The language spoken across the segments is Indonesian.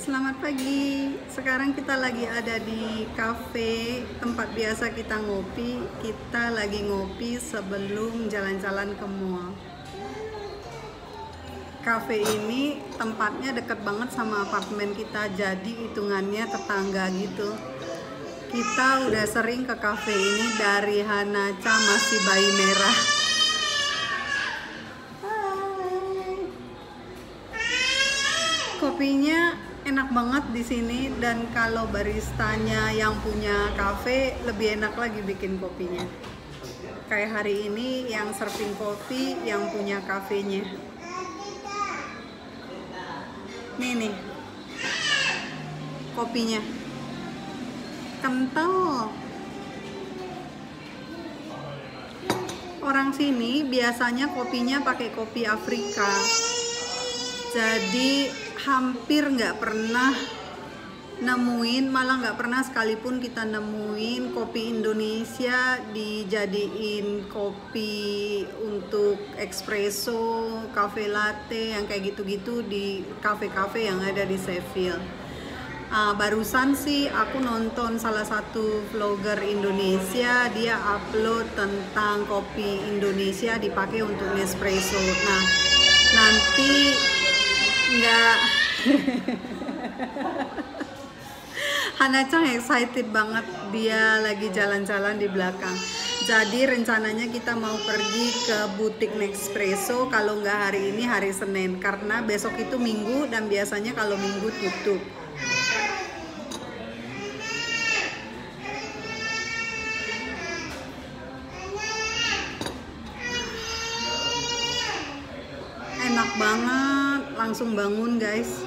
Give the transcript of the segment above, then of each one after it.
Selamat pagi. Sekarang kita lagi ada di cafe tempat biasa kita ngopi. Kita lagi ngopi sebelum jalan-jalan ke mall. Cafe ini tempatnya deket banget sama apartemen kita, jadi hitungannya tetangga gitu. Kita udah sering ke cafe ini dari Hanacha masih bayi merah. Kopinya enak banget di sini, dan kalau baristanya yang punya cafe lebih enak lagi bikin kopinya. Kayak hari ini yang serving kopi yang punya kafenya. Nih kopinya kental. Orang sini biasanya kopinya pakai kopi Afrika, jadi hampir nggak pernah nemuin, malah nggak pernah sekalipun kita nemuin kopi Indonesia dijadiin kopi untuk espresso, cafe latte, yang kayak gitu-gitu di kafe-kafe yang ada di Sheffield. Barusan sih aku nonton salah satu vlogger Indonesia, dia upload tentang kopi Indonesia dipakai untuk Nespresso. Nah, nanti nggak Hanacha excited banget, dia lagi jalan-jalan di belakang. Jadi rencananya kita mau pergi ke butik Nespresso, kalau nggak hari ini hari Senin, karena besok itu Minggu dan biasanya kalau Minggu tutup. Enak banget, langsung bangun guys.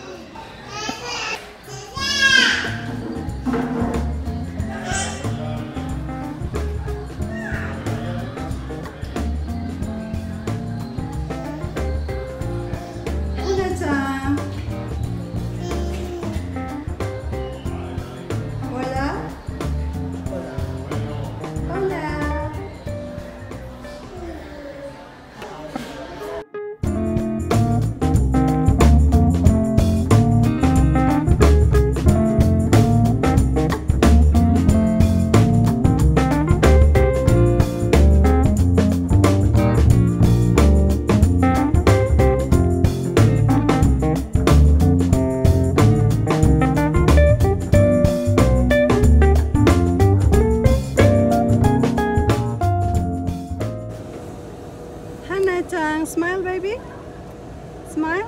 Hanacha, smile baby, smile,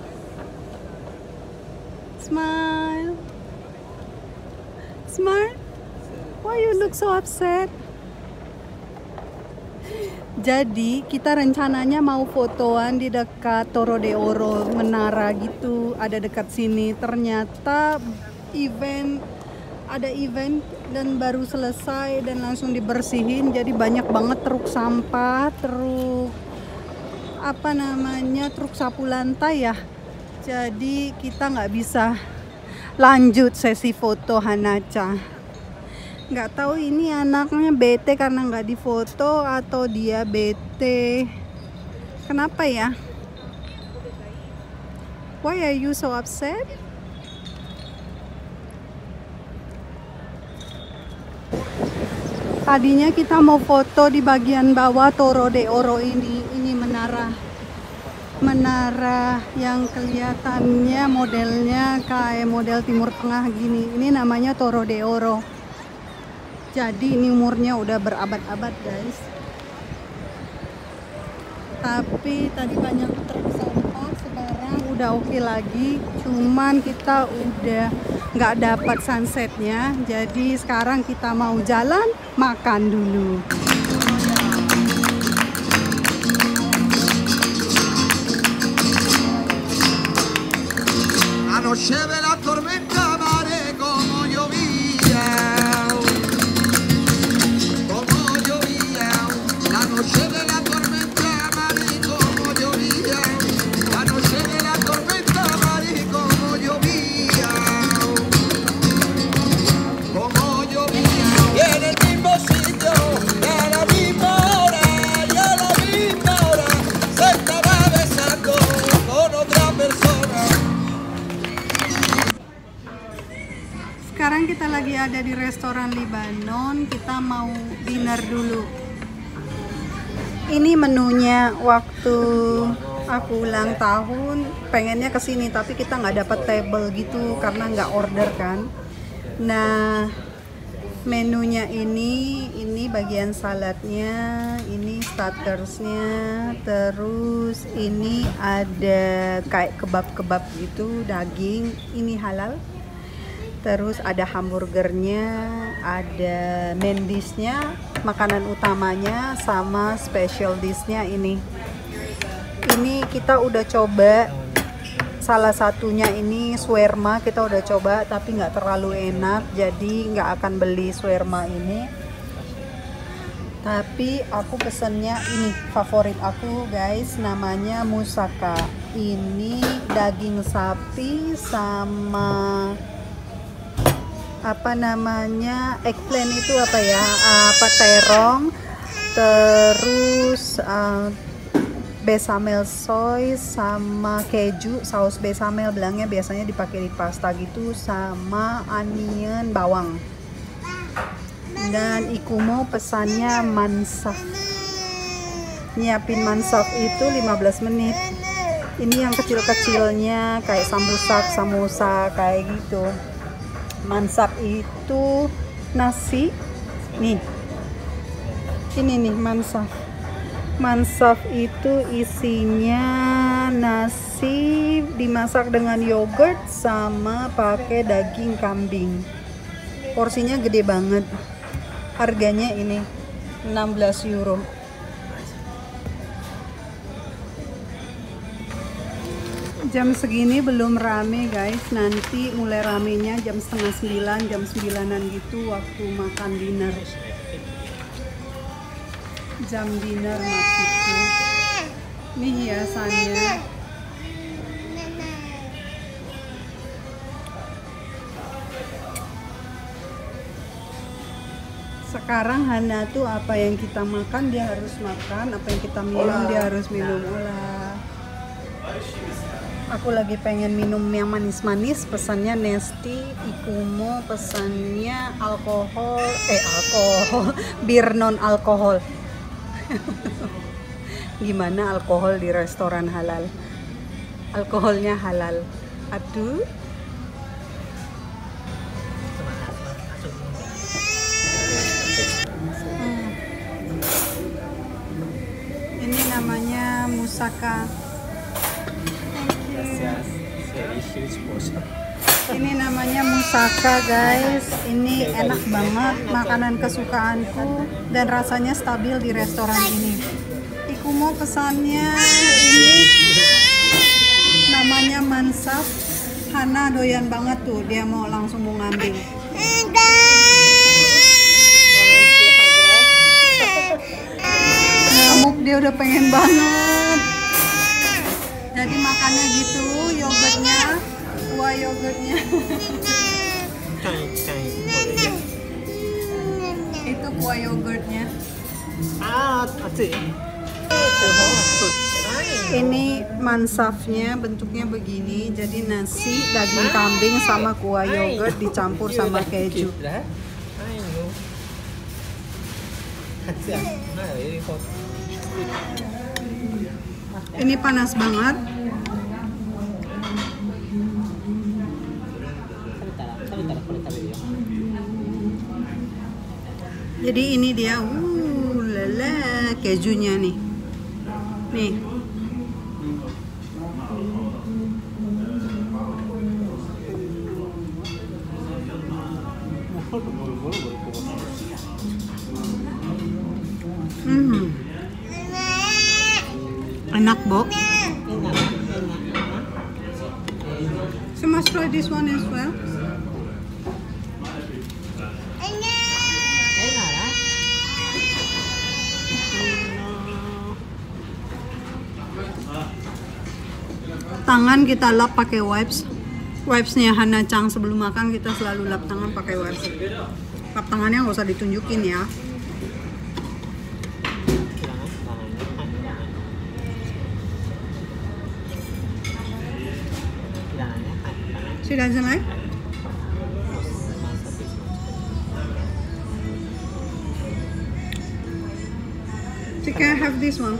smile, smile. Why you look so upset? Jadi kita rencananya mau fotoan di dekat Torre de Oro, menara gitu, ada dekat sini. Ternyata ada event dan baru selesai dan langsung dibersihin, jadi banyak banget truk sampah, truk truk sapu lantai ya. Jadi kita nggak bisa lanjut sesi foto Hanacha. Nggak tahu ini anaknya bete karena nggak difoto atau dia bete. Kenapa ya? Why are you so upset? Tadinya kita mau foto di bagian bawah Torre de Oro ini menara yang kelihatannya modelnya kayak model Timur Tengah gini. Ini namanya Torre de Oro. Jadi ini umurnya udah berabad-abad guys. Tapi tadi banyak truk sampah, sekarang udah oke lagi. Cuman kita udah nggak dapat sunsetnya, jadi sekarang kita mau jalan makan dulu. Anoche de la tormenta mare como llovía, la noche de la tormenta mare como llovía, la noche de la tormenta mare como llovía, y en el mismo sitio, y a la misma hora, se estaba besando con otra persona. kita lagi ada di restoran Libanon. Kita mau dinner dulu. Ini menunya waktu aku ulang tahun. Pengennya kesini tapi kita nggak dapat table gitu karena nggak order kan. Nah, menunya ini bagian saladnya, ini startersnya, terus ini ada kayak kebab-kebab gitu, daging, ini halal. Terus ada hamburgernya, ada main dish-nya, makanan utamanya, sama special dish-nya ini. Ini kita udah coba, salah satunya ini shawarma, kita udah coba tapi nggak terlalu enak, jadi nggak akan beli shawarma ini. Tapi aku pesennya ini, favorit aku guys, namanya moussaka. Ini daging sapi sama apa namanya, eggplant itu apa ya, terong, terus bechamel soy sama keju, saus bechamel bilangnya biasanya dipakai di pasta gitu, sama onion, bawang. Dan Ikumo pesannya mansaf. Nyiapin mansaf itu 15 menit. Ini yang kecil-kecilnya kayak sambusak, samosa kayak gitu. Mansaf itu nasi. Nih. Ini nih mansaf. Mansaf itu isinya nasi dimasak dengan yogurt sama pakai daging kambing. Porsinya gede banget. Harganya ini 16 euro. Jam segini belum rame guys, nanti mulai ramenya jam setengah 9, jam 9-an gitu waktu makan dinner. Jam dinner maksudnya. Ini hiasannya. Sekarang Hana tuh apa yang kita makan dia harus makan, apa yang kita minum dia harus minum. Olah. Aku lagi pengen minum yang manis-manis, pesannya Nesti. Ikumo pesannya alkohol, bir non alkohol. Gimana alkohol di restoran halal? Alkoholnya halal. Aduh. Ini namanya moussaka. Ini namanya moussaka guys. Ini enak banget, makanan kesukaanku dan rasanya stabil di restoran ini. Ikumo pesannya ini namanya mansaf. Hana doyan banget tuh, dia mau langsung mau ngambil. Ngamuk, dia udah pengen banget. Jadi makannya gitu, yogurtnya, kuah yogurtnya. Itu kuah yogurtnya. Ini mansafnya bentuknya begini, jadi nasi, daging kambing sama kuah yogurt dicampur sama keju. Ini panas banget. Jadi ini dia, lala, kejunya nih. Nih. Enak, Bo. So must try this one as well. Tangan kita lap pakai wipes. Wipesnya Hana Chang sebelum makan kita selalu lap tangan pakai wipes. Lap tangannya nggak usah ditunjukin ya. She doesn't like? Can I have this one?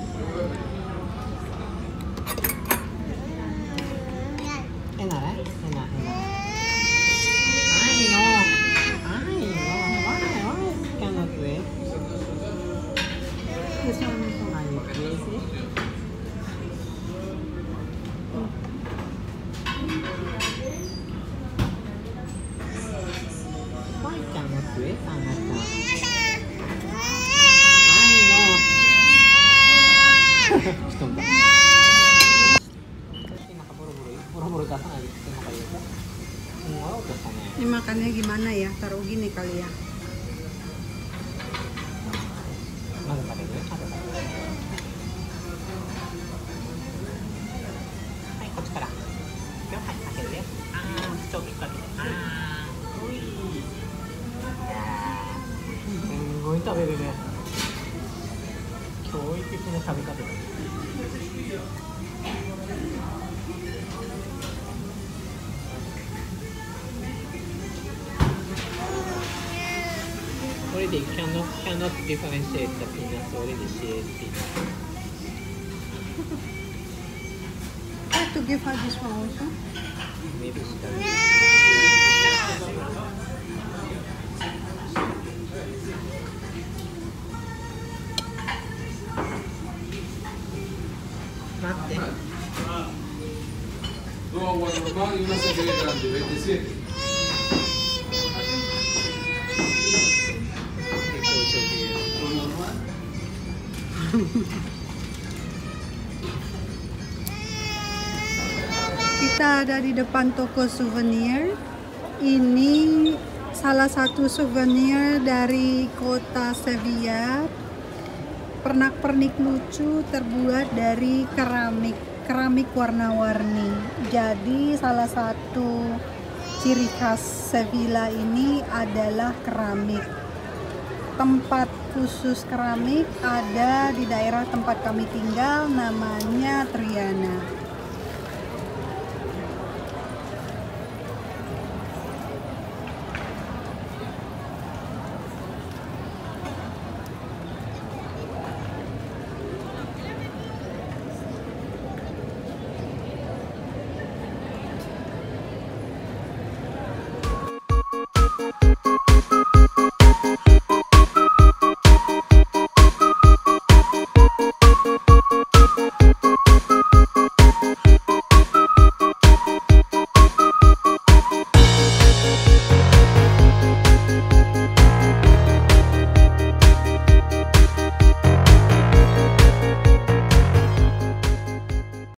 Enak ya? Enak. I know. Why cannot wait? This one is one. Are you crazy? Why cannot wait? Anaknya. I know. ちょっと待って。なんかボロボロ出さないでっていうのがいいよ。もう笑おうとしたね。 Ini makannya gimana ya? Taruh gini kali ya. まず食べる？はい、こっちから。はい、開けて。口を引っ掛けて。おい。すごい食べるね。驚異的な食べ方だ。Already cannot differentiate the peanuts already shared peanuts. I have to give her this one also. Maybe she doesn't. Mate. Dos aguas normales y una cerveza grande, 27. Kita ada di depan toko souvenir. Ini salah satu souvenir dari kota Sevilla. Pernak-pernik lucu terbuat dari keramik warna-warni. Jadi salah satu ciri khas Sevilla ini adalah keramik. Tempat khusus keramik ada di daerah tempat kami tinggal, namanya Triana.